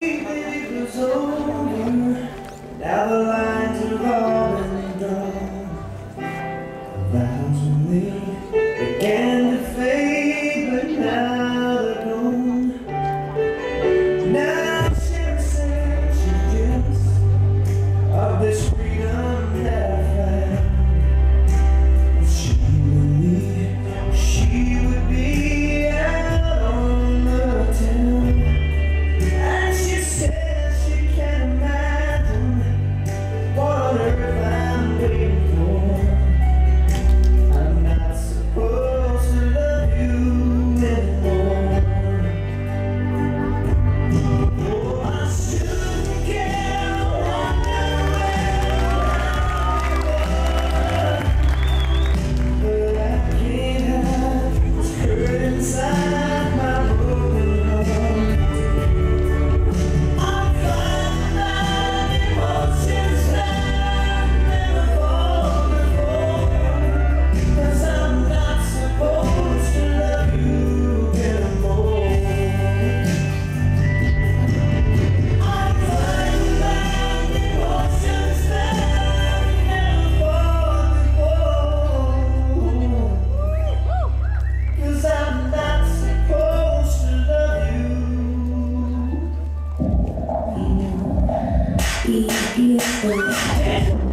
It was over. Now the lines have all been drawn. Vows we made began to fade, but now they're gone. Now she says she's jealous of this freedom that I found. If she were me, she would be out on the town. And she says she can't imagine what on earth I'm waiting for. I'm not supposed to love you anymore. Oh, I shouldn't care, wonder where I can't hide this hurt inside my broken heart. I'm finding emotions that never fall before, 'cause I'm not supposed to love you anymore. I'm finding emotions that never fall before, 'cause I'm not supposed to love you.